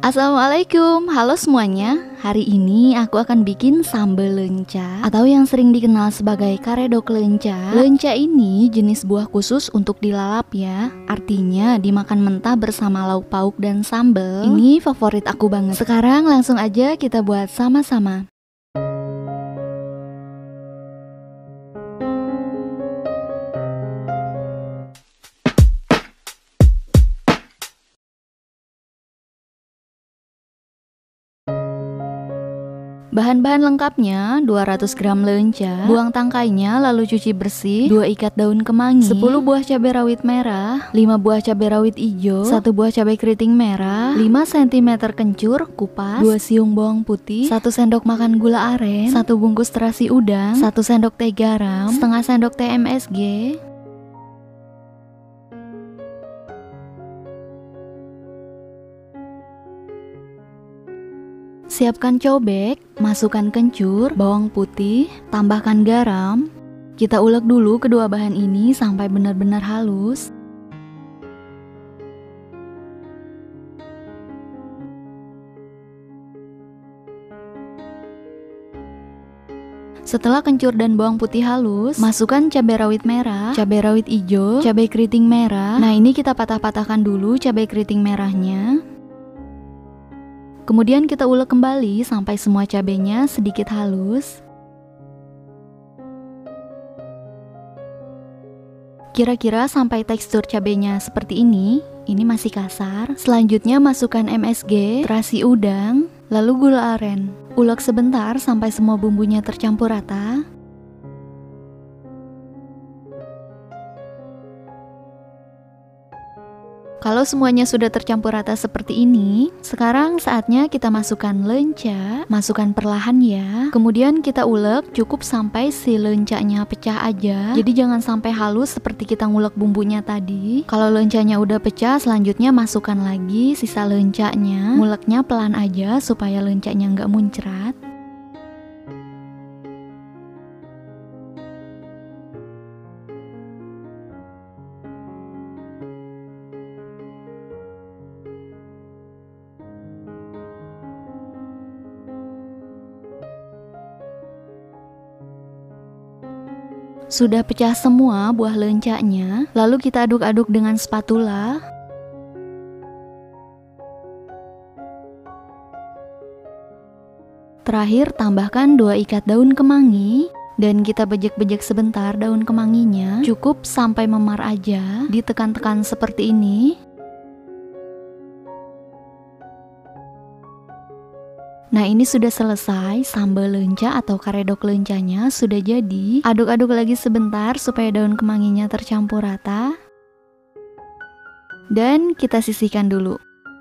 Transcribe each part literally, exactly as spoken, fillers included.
Assalamualaikum, halo semuanya. Hari ini aku akan bikin sambal lenca atau yang sering dikenal sebagai karedok lenca. Lenca ini jenis buah khusus untuk dilalap ya. Artinya dimakan mentah bersama lauk pauk dan sambal. Ini favorit aku banget. Sekarang langsung aja kita buat sama-sama. Bahan-bahan lengkapnya: dua ratus gram lenca, buang tangkainya lalu cuci bersih, dua ikat daun kemangi, sepuluh buah cabai rawit merah, lima buah cabai rawit hijau, satu buah cabai keriting merah, lima sentimeter kencur kupas, dua siung bawang putih, satu sendok makan gula aren, satu bungkus terasi udang, satu sendok teh garam, setengah sendok teh M S G. Siapkan cobek, masukkan kencur, bawang putih, tambahkan garam. Kita ulek dulu kedua bahan ini sampai benar-benar halus. Setelah kencur dan bawang putih halus, masukkan cabai rawit merah, cabai rawit hijau, cabai keriting merah. Nah, ini kita patah-patahkan dulu cabai keriting merahnya. Kemudian kita ulek kembali sampai semua cabenya sedikit halus. Kira-kira sampai tekstur cabenya seperti ini. Ini masih kasar. Selanjutnya masukkan M S G, terasi udang, lalu gula aren. Ulek sebentar sampai semua bumbunya tercampur rata. Kalau semuanya sudah tercampur rata seperti ini, sekarang saatnya kita masukkan lenca. Masukkan perlahan ya. Kemudian kita ulek cukup sampai si lencanya pecah aja. Jadi jangan sampai halus seperti kita ngulek bumbunya tadi. Kalau lencanya udah pecah, selanjutnya masukkan lagi sisa lencanya. Nguleknya pelan aja supaya lencanya nggak muncrat. Sudah pecah semua buah lencanya, lalu kita aduk-aduk dengan spatula. Terakhir tambahkan dua ikat daun kemangi dan kita bejek-bejek sebentar daun kemanginya. Cukup sampai memar aja, ditekan-tekan seperti ini. Nah, ini sudah selesai, sambal lenca atau karedok lencanya sudah jadi. Aduk-aduk lagi sebentar supaya daun kemanginya tercampur rata. Dan kita sisihkan dulu.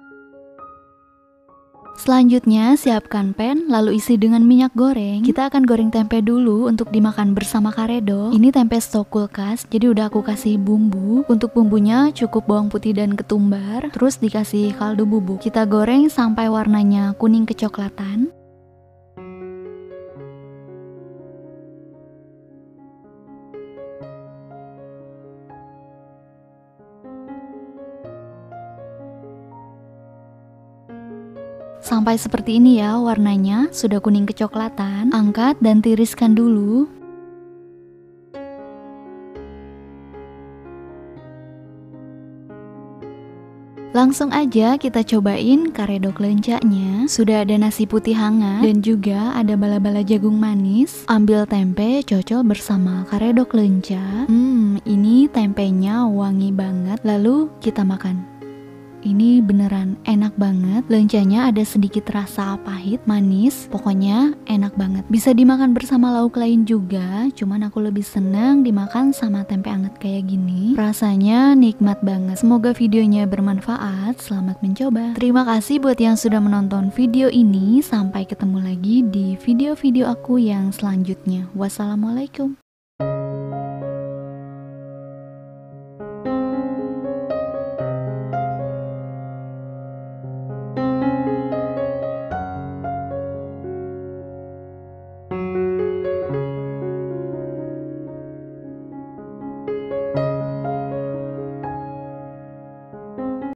Selanjutnya siapkan pan, lalu isi dengan minyak goreng. Kita akan goreng tempe dulu untuk dimakan bersama karedok. Ini tempe stok kulkas, jadi udah aku kasih bumbu. Untuk bumbunya cukup bawang putih dan ketumbar, terus dikasih kaldu bubuk. Kita goreng sampai warnanya kuning kecoklatan. Sampai seperti ini ya warnanya, sudah kuning kecoklatan. Angkat dan tiriskan dulu. Langsung aja kita cobain karedok lencanya. Sudah ada nasi putih hangat dan juga ada bala-bala jagung manis. Ambil tempe, cocol bersama karedok lenca. Hmm, ini tempenya wangi banget. Lalu kita makan. Ini beneran enak banget. Lencanya ada sedikit rasa pahit, manis. Pokoknya enak banget. Bisa dimakan bersama lauk lain juga. Cuman aku lebih seneng dimakan sama tempe anget kayak gini. Rasanya nikmat banget. Semoga videonya bermanfaat. Selamat mencoba. Terima kasih buat yang sudah menonton video ini. Sampai ketemu lagi di video-video aku yang selanjutnya. Wassalamualaikum.